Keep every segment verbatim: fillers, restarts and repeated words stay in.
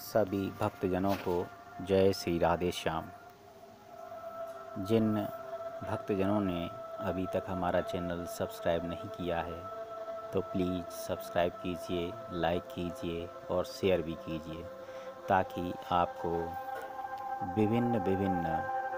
सभी भक्तजनों को जय श्री राधे श्याम। जिन भक्तजनों ने अभी तक हमारा चैनल सब्सक्राइब नहीं किया है तो प्लीज़ सब्सक्राइब कीजिए, लाइक कीजिए और शेयर भी कीजिए ताकि आपको विभिन्न विभिन्न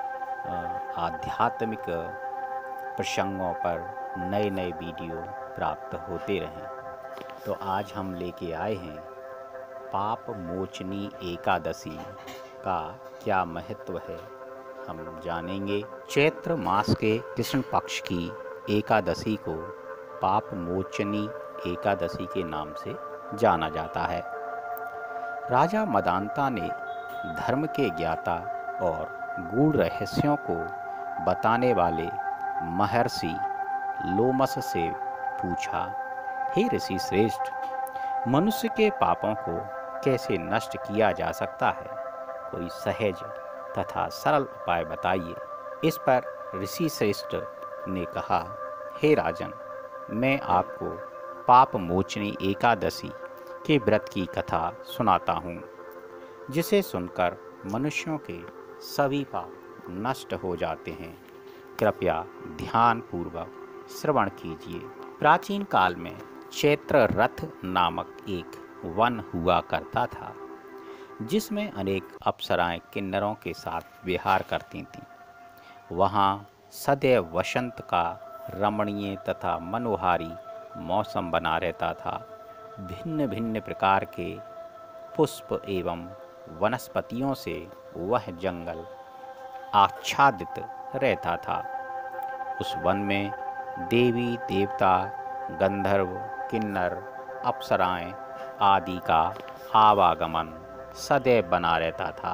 आध्यात्मिक प्रसंगों पर नए नए वीडियो प्राप्त होते रहें। तो आज हम लेके आए हैं पाप मोचनी एकादशी का क्या महत्व है हम जानेंगे। चैत्र मास के कृष्ण पक्ष की एकादशी को पाप मोचनी एकादशी के नाम से जाना जाता है। राजा मदांता ने धर्म के ज्ञाता और गूढ़ रहस्यों को बताने वाले महर्षि लोमस से पूछा, हे ऋषि श्रेष्ठ, मनुष्य के पापों को कैसे नष्ट किया जा सकता है? कोई सहज तथा सरल उपाय बताइए। इस पर ऋषि श्रेष्ठ ने कहा, हे राजन, मैं आपको पाप मोचनी एकादशी के व्रत की कथा सुनाता हूँ, जिसे सुनकर मनुष्यों के सभी पाप नष्ट हो जाते हैं। कृपया ध्यान पूर्वक श्रवण कीजिए। प्राचीन काल में चैत्र रथ नामक एक वन हुआ करता था, जिसमें अनेक अप्सराएं किन्नरों के साथ विहार करती थीं। वहाँ सदैव वसंत का रमणीय तथा मनोहारी मौसम बना रहता था। भिन्न भिन्न प्रकार के पुष्प एवं वनस्पतियों से वह जंगल आच्छादित रहता था। उस वन में देवी देवता, गंधर्व, किन्नर, अप्सराएं आदि का आवागमन सदैव बना रहता था।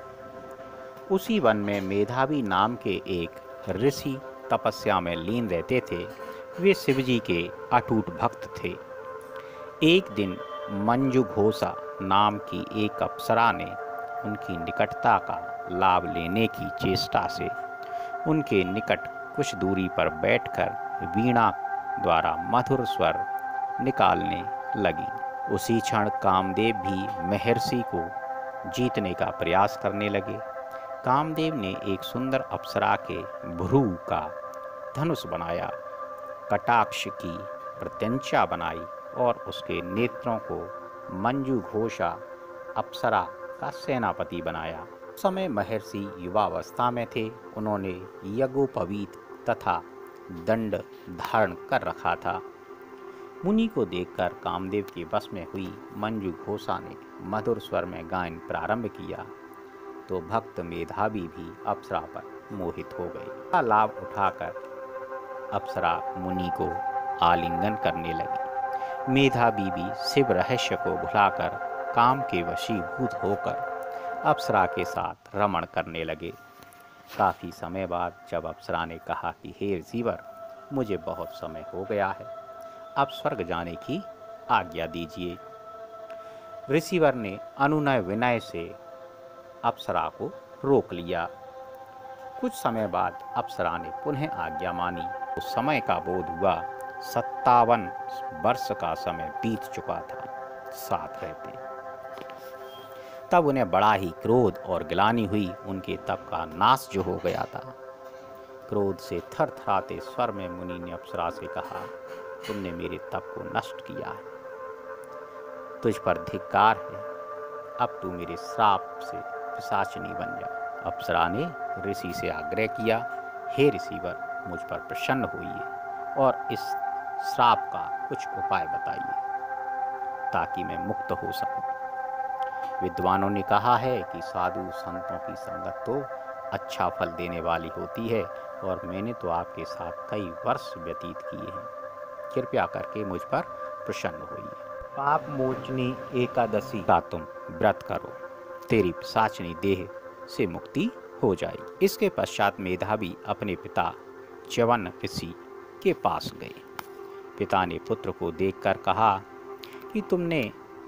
उसी वन में मेधावी नाम के एक ऋषि तपस्या में लीन रहते थे। वे शिवजी के अटूट भक्त थे। एक दिन मंजू घोषा नाम की एक अप्सरा ने उनकी निकटता का लाभ लेने की चेष्टा से उनके निकट कुछ दूरी पर बैठकर वीणा द्वारा मधुर स्वर निकालने लगी। उसी क्षण कामदेव भी महर्षि को जीतने का प्रयास करने लगे। कामदेव ने एक सुंदर अप्सरा के भ्रू का धनुष बनाया, कटाक्ष की प्रत्यंचा बनाई और उसके नेत्रों को मंजू घोषा अप्सरा का सेनापति बनाया। उस समय महर्षि युवावस्था में थे। उन्होंने यज्ञोपवीत तथा दंड धारण कर रखा था। मुनि को देखकर कामदेव के वश में हुई मंजू घोषा ने मधुर स्वर में गायन प्रारंभ किया तो भक्त मेधावी भी अप्सरा पर मोहित हो गए। का लाभ उठाकर अप्सरा मुनि को आलिंगन करने लगी। मेधावी भी शिव रहस्य को भुलाकर काम के वशीभूत होकर अप्सरा के साथ रमण करने लगे। काफ़ी समय बाद जब अप्सरा ने कहा कि हे ऋषिवर, मुझे बहुत समय हो गया है, अब स्वर्ग जाने की आज्ञा दीजिए। ऋषिवर ने अनुनय विनय से अप्सरा को रोक लिया। कुछ समय बाद अप्सरा ने पुनः आज्ञा मानी। उस समय का बोध हुआ सत्तावन वर्ष का समय बीत चुका था साथ रहते। तब उन्हें बड़ा ही क्रोध और ग्लानि हुई। उनके तप का नाश जो हो गया था। क्रोध से थरथराते स्वर में मुनि ने अप्सरा से कहा, तुमने मेरे तप को नष्ट किया है, तुझ पर धिक्कार है, अब तू मेरे श्राप से पिशाचिनी बन जा। अप्सरा ने ऋषि से आग्रह किया, हे ऋषिवर, मुझ पर प्रसन्न होइए और इस श्राप का कुछ उपाय बताइए ताकि मैं मुक्त हो सकूं। विद्वानों ने कहा है कि साधु संतों की संगत तो अच्छा फल देने वाली होती है और मैंने तो आपके साथ कई वर्ष व्यतीत किए हैं। कृपया करके मुझ पर प्रसन्न होइए। पाप मोचनी एकादशी का तुम व्रत करो, तेरी पिशाचिनी देह से मुक्ति हो जाएगी। इसके पश्चात मेधावी अपने पिता च्यवन ऋषि के पास गए। पिता ने पुत्र को देखकर कहा कि तुमने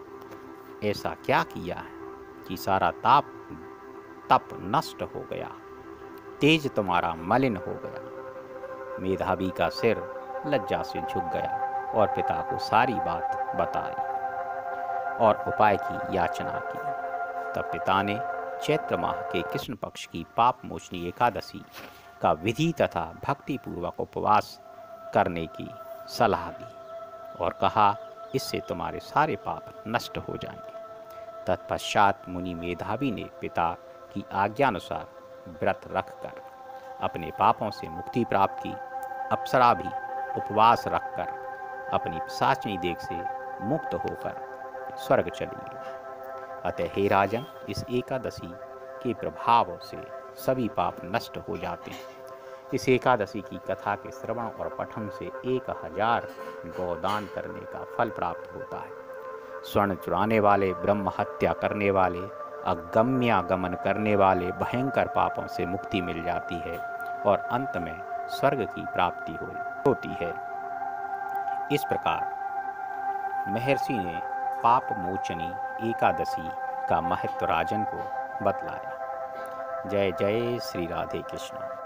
ऐसा क्या किया है कि सारा ताप तप नष्ट हो गया, तेज तुम्हारा मलिन हो गया। मेधावी का सिर लज्जा से झुक गया और पिता को सारी बात बताई और उपाय की याचना की। तब पिता ने चैत्र माह के कृष्ण पक्ष की पाप मोचनी एकादशी का विधि तथा भक्ति पूर्वक उपवास करने की सलाह दी और कहा, इससे तुम्हारे सारे पाप नष्ट हो जाएंगे। तत्पश्चात मुनि मेधावी ने पिता की आज्ञानुसार व्रत रखकर अपने पापों से मुक्ति प्राप्त की। अप्सरा भी उपवास रखकर अपनी पिशाचनी देह से मुक्त होकर स्वर्ग चली गई। अतः हे राजन, इस एकादशी के प्रभाव से सभी पाप नष्ट हो जाते हैं। इस एकादशी की कथा के श्रवण और पठन से एक हजार गोदान करने का फल प्राप्त होता है। स्वर्ण चुराने वाले, ब्रह्म हत्या करने वाले, अगम्यागमन करने वाले भयंकर पापों से मुक्ति मिल जाती है और अंत में स्वर्ग की प्राप्ति हो होती है। इस प्रकार महर्षि ने पाप मोचनी एकादशी का महत्व राजन को बतलाया। जय जय श्री राधे कृष्ण।